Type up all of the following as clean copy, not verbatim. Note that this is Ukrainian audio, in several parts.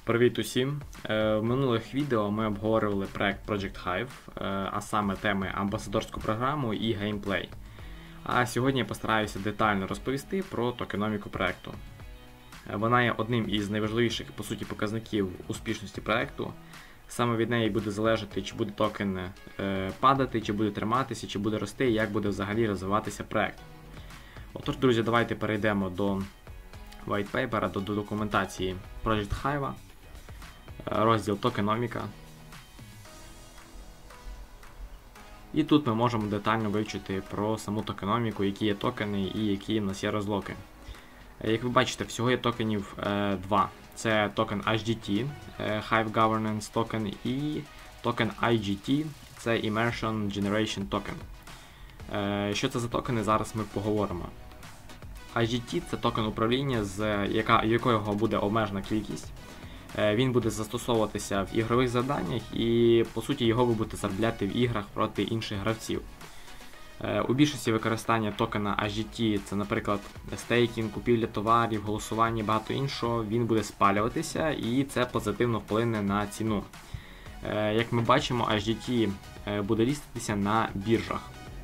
Привіт усім! В минулих відео ми обговорювали проект Project Hive, а саме теми амбасадорську програму і геймплей. А сьогодні я постараюся детально розповісти про токеноміку проекту. Вона є одним із найважливіших, по суті, показників успішності проекту. Саме від неї буде залежати, чи буде токен падати, чи буде триматися, чи буде рости, і як буде взагалі розвиватися проект. Отож, друзі, давайте перейдемо до white paper, до документації Project Hive. Розділ токеноміка. І тут ми можемо детально вивчити про саму токеноміку, які є токени і які в нас є розлоки. Як ви бачите, всього є токенів два. Це токен HGT, Hive Governance Token, і токен IGT, це Immersion Generation Token. Що це за токени, зараз ми поговоримо. IGT це токен управління, якого буде обмежена кількість. Він буде застосовуватися в ігрових завданнях і, по суті, його ви будете заробляти в іграх проти інших гравців. У більшості використання токена HGT, це, наприклад, стейкінг, купівля товарів, голосування і багато іншого, він буде спалюватися і це позитивно вплине на ціну. Як ми бачимо, HGT буде ліститися на біржах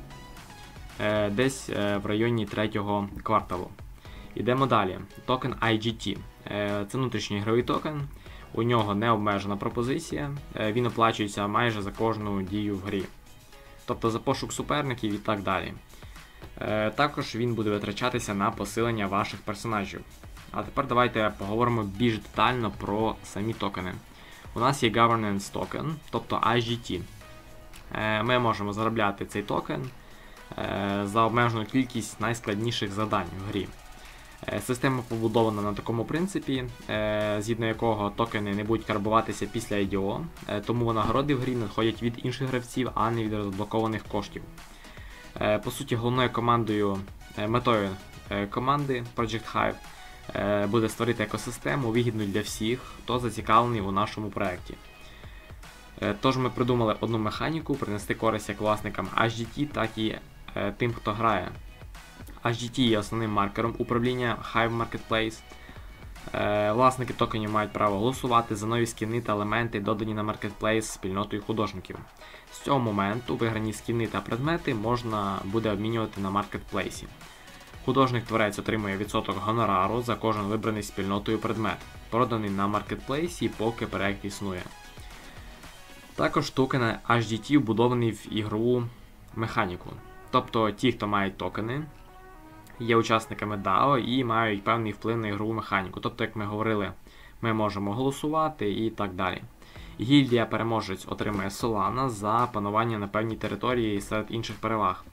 десь в районі 3-го кварталу. Йдемо далі. Токен IGT. Це внутрішній ігровий токен, у нього необмежена пропозиція, він оплачується майже за кожну дію в грі. Тобто за пошук суперників і так далі. Також він буде витрачатися на посилення ваших персонажів. А тепер давайте поговоримо більш детально про самі токени. У нас є Governance Token, тобто IGT. Ми можемо заробляти цей токен за обмежену кількість найскладніших завдань в грі. Система побудована на такому принципі, згідно якого токени не будуть карбуватися після IDO, тому нагороди в грі надходять від інших гравців, а не від розблокованих коштів. По суті, головною метою команди Project Hive буде створити екосистему, вигідну для всіх, хто зацікавлений у нашому проєкті. Тож ми придумали одну механіку принести користь як власникам HGT, так і тим, хто грає. HGT є основним маркером управління Hive Marketplace. Власники токенів мають право голосувати за нові скіни та елементи, додані на Marketplace спільнотою художників. З цього моменту виграні скіни та предмети можна буде обмінювати на Marketplace. Художник-творець отримує відсоток гонорару за кожен вибраний спільнотою предмет, проданий на Marketplace, поки проект існує. Також токен HGT вбудований в ігрову механіку. Тобто ті, хто мають токени, є учасниками DAO і мають певний вплив на ігрову механіку. Тобто, як ми говорили, ми можемо голосувати і так далі. Гільдія-переможець отримує Solana за панування на певній території серед інших переваг.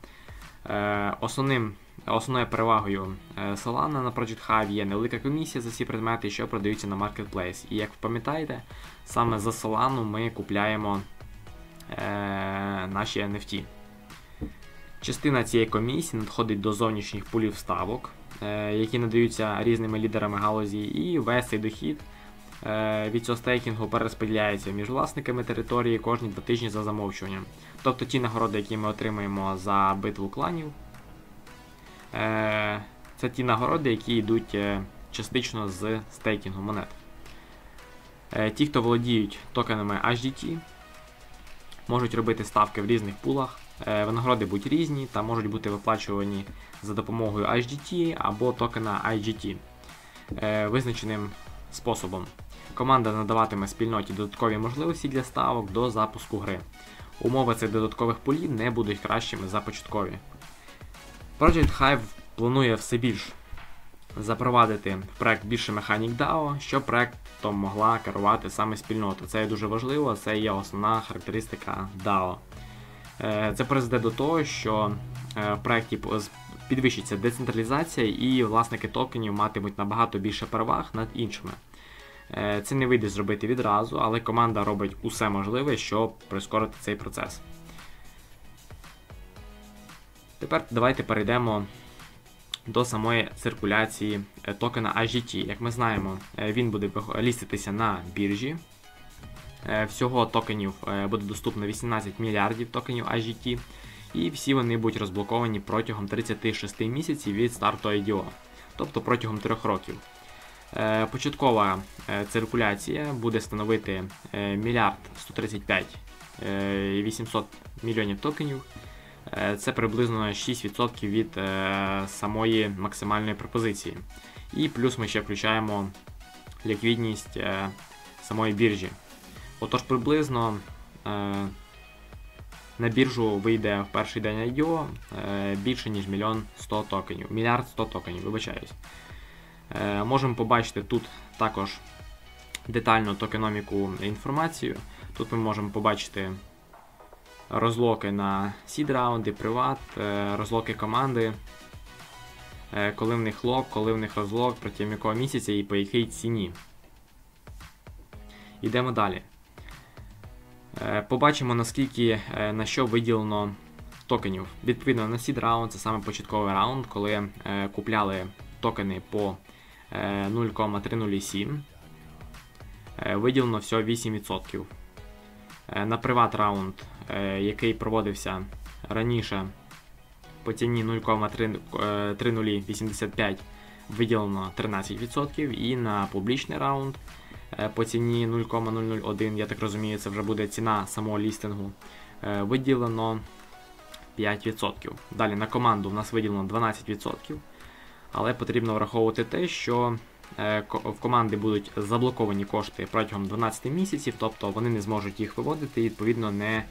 Основною перевагою Solana на Project Hive є невелика комісія за ці предмети, що продаються на Marketplace. І як ви пам'ятаєте, саме за Solana ми купляємо наші NFT. Частина цієї комісії надходить до зовнішніх пулів ставок, які надаються різними лідерами галузі, і весь цей дохід від цього стейкінгу перерозподіляється між власниками території кожні 2 тижні за замовчуванням. Тобто ті нагороди, які ми отримуємо за битву кланів, це ті нагороди, які йдуть частично з стейкінгу монет. Ті, хто володіють токенами HGT, можуть робити ставки в різних пулах. Винагороди будуть різні та можуть бути виплачувані за допомогою HGT або токена IGT визначеним способом. Команда надаватиме спільноті додаткові можливості для ставок до запуску гри. Умови цих додаткових пулів не будуть кращими за початкові. Project Hive планує все більш запровадити в проект більше механік DAO, щоб проектом могла керувати саме спільнота. Це є дуже важливо, це є основна характеристика DAO. Це призведе до того, що в проєкті підвищиться децентралізація і власники токенів матимуть набагато більше переваг над іншими. Це не вийде зробити відразу, але команда робить усе можливе, щоб прискорити цей процес. Тепер давайте перейдемо до самої циркуляції токена HGT. Як ми знаємо, він буде ліститися на біржі. Всього токенів буде доступно 18 мільярдів токенів HGT, і всі вони будуть розблоковані протягом 36 місяців від старту IDO, тобто протягом 3 років. Початкова циркуляція буде становити 1 135 800 мільйонів токенів. Це приблизно 6% від самої максимальної пропозиції. І плюс ми ще включаємо ліквідність самої біржі. Отож, приблизно на біржу вийде в перший день IDO більше, ніж 1 100 токенів. 1 100 токенів, вибачаюсь. Можемо побачити тут також детальну токеноміку інформацію. Тут ми можемо побачити розлоки на сід раунди, приват, розлоки команди, коли в них лок, коли в них розлок, протягом якого місяця і по якій ціні. Йдемо далі. Побачимо, наскільки на що виділено токенів. Відповідно, на сід раунд, це саме початковий раунд, коли купляли токени по 0,307, виділено всього 8%. На приват раунд, який проводився раніше по ціні 0,3085, виділено 13%, і на публічний раунд по ціні 0,001, я так розумію, це вже буде ціна самого лістингу, виділено 5%. Далі на команду в нас виділено 12%, але потрібно враховувати те, що в команди будуть заблоковані кошти протягом 12 місяців, тобто вони не зможуть їх виводити і, відповідно, не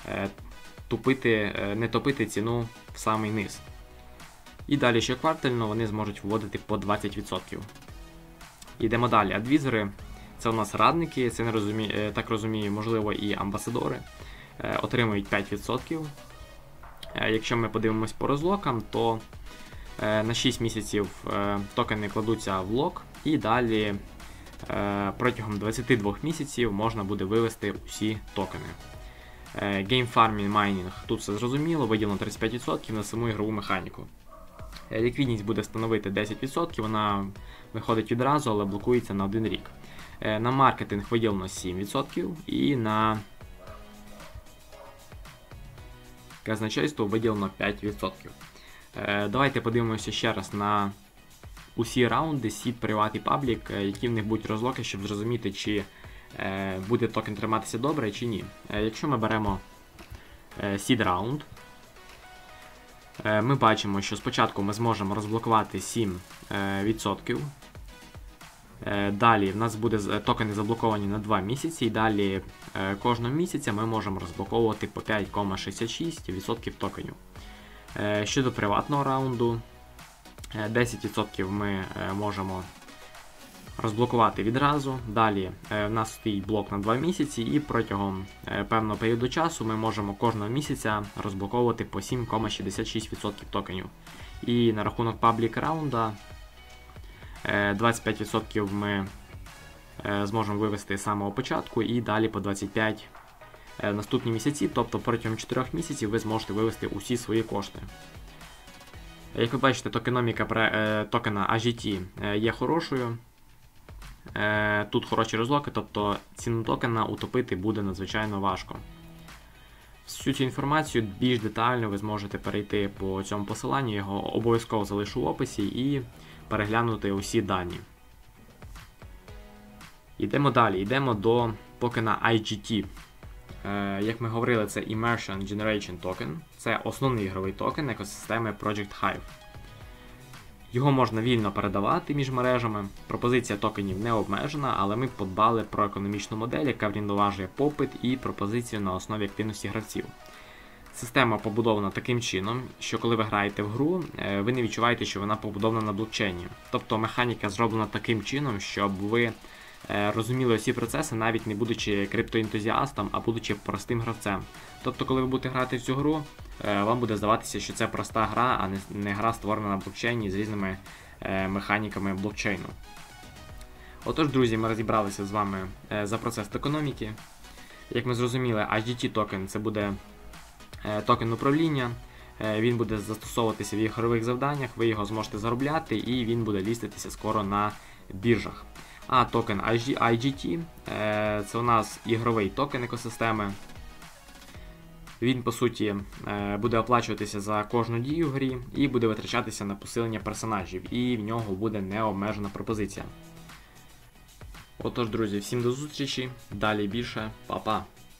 топити ціну в самий низ. І далі ще квартально вони зможуть виводити по 20%. Йдемо далі. Адвізори – це у нас радники, це, так розумію, можливо, і амбасадори, отримують 5%. Якщо ми подивимось по розлокам, то на 6 місяців токени кладуться в лок, і далі протягом 22 місяців можна буде вивести усі токени. Game Farming Mining, тут все зрозуміло, виділено 35% на саму ігрову механіку. Ліквідність буде становити 10%, вона виходить відразу, але блокується на 1 рік. На маркетинг виділено 7% і на казначейство виділено 5%. Давайте подивимося ще раз на усі раунди, Seed, Privat і Public, які в них будуть розлоки, щоб зрозуміти, чи буде токен триматися добре, чи ні. Якщо ми беремо Seed раунд, ми бачимо, що спочатку ми зможемо розблокувати 7%. Далі в нас буде токени заблоковані на 2 місяці, і далі кожного місяця ми можемо розблоковувати по 5,66% токенів. Щодо приватного раунду, 10% ми можемо розблокувати відразу. Далі в нас стоїть блок на 2 місяці, і протягом певного періоду часу ми можемо кожного місяця розблоковувати по 7,66% токенів. І на рахунок паблік раунда 25% ми зможемо вивести з самого початку, і далі по 25% наступні місяці, тобто протягом 4 місяців ви зможете вивести усі свої кошти. Як ви бачите, токеноміка токена AGT є хорошою. Тут хороші розлоки, тобто ціну токена утопити буде надзвичайно важко. Всю цю інформацію більш детально ви зможете перейти по цьому посиланню, я його обов'язково залишу в описі, і переглянути усі дані. Йдемо далі, йдемо до токена IGT. Як ми говорили, це Immersion Generation Token. Це основний ігровий токен екосистеми Project Hive. Його можна вільно передавати між мережами. Пропозиція токенів не обмежена, але ми подбали про економічну модель, яка врівноважує попит і пропозицію на основі активності гравців. Система побудована таким чином, що коли ви граєте в гру, ви не відчуваєте, що вона побудована на блокчейні. Тобто механіка зроблена таким чином, щоб ви розуміли усі процеси, навіть не будучи криптоентузіастом, а будучи простим гравцем. Тобто, коли ви будете грати в цю гру, вам буде здаватися, що це проста гра, а не гра, створена на блокчейні з різними механіками блокчейну. Отож, друзі, ми розібралися з вами за процес токеноміки. Як ми зрозуміли, HDT токен – це буде токен управління, він буде застосовуватися в ігрових завданнях, ви його зможете заробляти, і він буде ліститися скоро на біржах. А токен IGT – це у нас ігровий токен екосистеми. Він, по суті, буде оплачуватися за кожну дію в грі і буде витрачатися на посилення персонажів, і в нього буде необмежена пропозиція. Отож, друзі, всім до зустрічі. Далі більше. Па-па.